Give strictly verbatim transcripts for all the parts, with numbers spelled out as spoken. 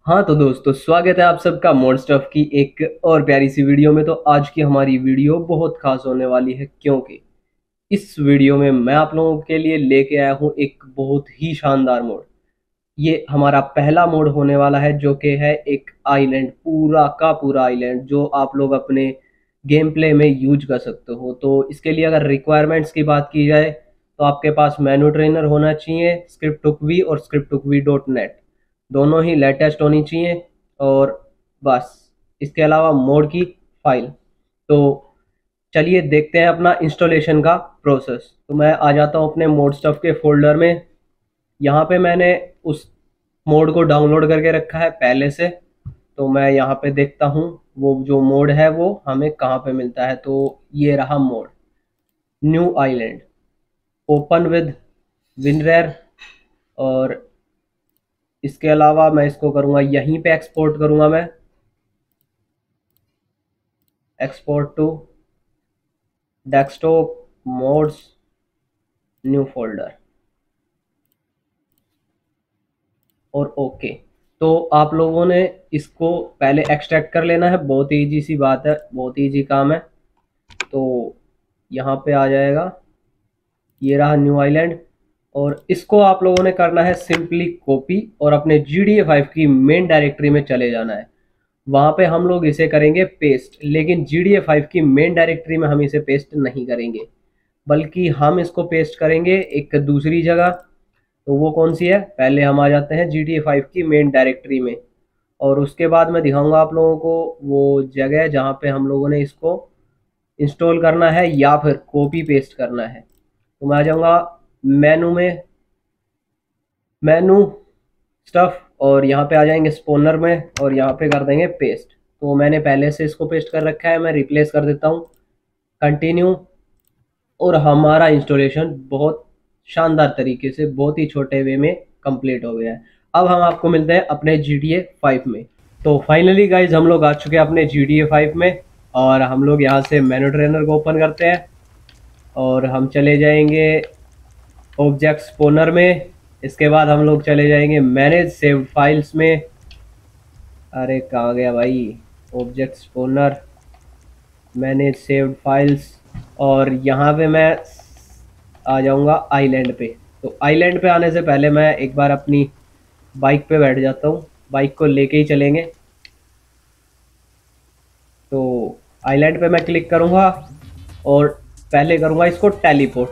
हाँ तो दोस्तों, स्वागत है आप सबका मोड स्टफ की एक और प्यारी सी वीडियो में। तो आज की हमारी वीडियो बहुत खास होने वाली है, क्योंकि इस वीडियो में मैं आप लोगों के लिए लेके आया हूँ एक बहुत ही शानदार मोड। ये हमारा पहला मोड होने वाला है, जो कि है एक आइलैंड, पूरा का पूरा आइलैंड, जो आप लोग अपने गेम प्ले में यूज कर सकते हो। तो इसके लिए अगर रिक्वायरमेंट्स की बात की जाए तो आपके पास मेनू ट्रेनर होना चाहिए, स्क्रिप्ट टुकवी और स्क्रिप्ट टुकवी डॉट नेट, दोनों ही लेटेस्ट होनी चाहिए। और बस इसके अलावा मोड की फाइल। तो चलिए देखते हैं अपना इंस्टॉलेशन का प्रोसेस। तो मैं आ जाता हूँ अपने मोड स्टफ के फोल्डर में। यहाँ पे मैंने उस मोड को डाउनलोड करके रखा है पहले से। तो मैं यहाँ पे देखता हूँ वो जो मोड है वो हमें कहाँ पे मिलता है। तो ये रहा mod, new island, open with WinRAR. और इसके अलावा मैं इसको करूँगा, यहीं पे एक्सपोर्ट करूँगा मैं, export to desktop mods, new folder और ओके। तो आप लोगों ने इसको पहले एक्सट्रैक्ट कर लेना है, बहुत ही ईजी सी बात है, बहुत ही ईजी काम है। तो यहाँ पे आ जाएगा, ये रहा न्यू आइलैंड। और इसको आप लोगों ने करना है सिंपली कॉपी और अपने जी डी ए फाइव की मेन डायरेक्टरी में चले जाना है। वहाँ पे हम लोग इसे करेंगे पेस्ट, लेकिन जी डी ए फाइव की मेन डायरेक्टरी में हम इसे पेस्ट नहीं करेंगे, बल्कि हम इसको पेस्ट करेंगे एक दूसरी जगह। तो वो कौन सी है, पहले हम आ जाते हैं जी टी ए फाइव की मेन डायरेक्टरी में, और उसके बाद मैं दिखाऊंगा आप लोगों को वो जगह जहाँ पे हम लोगों ने इसको इंस्टॉल करना है या फिर कॉपी पेस्ट करना है। तो मैं आ जाऊँगा मेनू में, मेनू स्टफ, और यहाँ पे आ जाएंगे स्पॉनर में और यहाँ पे कर देंगे पेस्ट। तो मैंने पहले से इसको पेस्ट कर रखा है, मैं रिप्लेस कर देता हूँ, कंटिन्यू। और हमारा इंस्टॉलेशन बहुत शानदार तरीके से, बहुत ही छोटे वे में कंप्लीट हो गया है। अब हम आपको मिलते हैं अपने जी टी ए फाइव में। तो फाइनली गाइज हम लोग आ चुके हैं अपने जी टी ए फाइव में, और हम लोग यहाँ से मेनू ट्रेनर को ओपन करते हैं और हम चले जाएंगे ऑब्जेक्ट स्पॉनर में। इसके बाद हम लोग चले जाएंगे मैनेज सेव्ड फाइल्स में। अरे कहाँ गया भाई, object spawner, manage saved files, और यहाँ पे मैं आ जाऊँगा आइलैंड पे। तो आइलैंड पे आने से पहले मैं एक बार अपनी बाइक पे बैठ जाता हूँ, बाइक को लेके ही चलेंगे। तो आइलैंड पे मैं क्लिक करूँगा और पहले करूँगा इसको टेलीपोर्ट।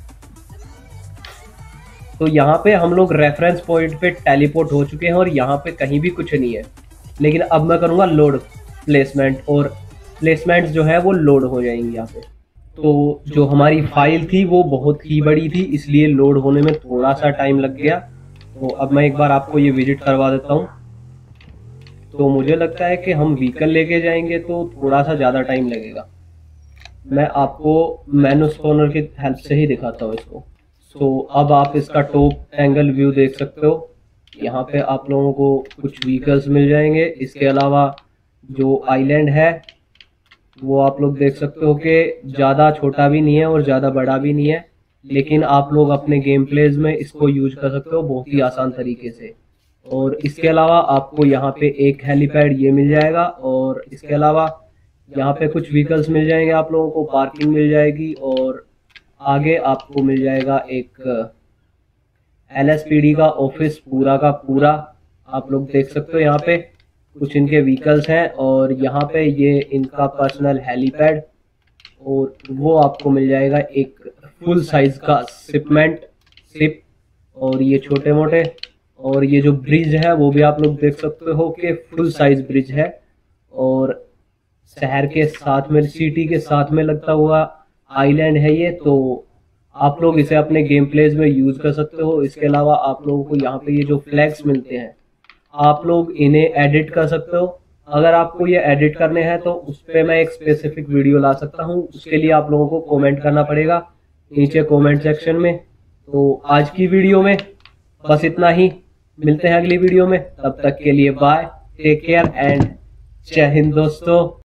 तो यहाँ पे हम लोग रेफरेंस पॉइंट पे टेलीपोर्ट हो चुके हैं और यहाँ पे कहीं भी कुछ नहीं है। लेकिन अब मैं करूँगा लोड प्लेसमेंट, और प्लेसमेंट्स जो है वो लोड हो जाएंगी यहाँ पे। तो जो हमारी फाइल थी वो बहुत ही बड़ी थी, इसलिए लोड होने में थोड़ा सा टाइम लग गया। तो अब मैं एक बार आपको ये विजिट करवा देता हूँ। तो मुझे लगता है कि हम व्हीकल लेके जाएंगे तो थोड़ा सा ज़्यादा टाइम लगेगा। मैं आपको मेनू स्पॉनर की हेल्प से ही दिखाता हूँ इसको। तो अब आप इसका टॉप एंगल व्यू देख सकते हो। यहाँ पे आप लोगों को कुछ व्हीकल्स मिल जाएंगे। इसके अलावा जो आइलैंड है वो आप लोग देख सकते हो कि ज़्यादा छोटा भी नहीं है और ज़्यादा बड़ा भी नहीं है, लेकिन आप लोग अपने गेम प्लेज में इसको यूज कर सकते हो बहुत ही आसान तरीके से। और इसके अलावा आपको यहाँ पे एक हेलीपैड ये मिल जाएगा, और इसके अलावा यहाँ पे कुछ व्हीकल्स मिल जाएंगे आप लोगों को, पार्किंग मिल जाएगी, और आगे आपको मिल जाएगा एक एल एस पी डी का ऑफिस पूरा का पूरा। आप लोग देख सकते हो यहाँ पे कुछ इनके व्हीकल्स हैं, और यहाँ पे ये इनका पर्सनल हेलीपैड, और वो आपको मिल जाएगा एक फुल साइज का शिपमेंट शिप, और ये छोटे मोटे, और ये जो ब्रिज है वो भी आप लोग देख सकते हो कि फुल साइज ब्रिज है, और शहर के साथ में, सिटी के साथ में लगता हुआ आइलैंड है ये। तो आप लोग इसे अपने गेम प्लेज में यूज कर सकते हो। इसके अलावा आप लोगों को यहाँ पे ये जो फ्लैग्स मिलते हैं, आप लोग इन्हें एडिट कर सकते हो। अगर आपको ये एडिट करने हैं तो उस पर मैं एक स्पेसिफिक वीडियो ला सकता हूँ, उसके लिए आप लोगों को कमेंट करना पड़ेगा नीचे कमेंट सेक्शन में। तो आज की वीडियो में बस इतना ही, मिलते हैं अगली वीडियो में, तब तक के लिए बाय, टेक केयर एंड जय हिंद दोस्तों।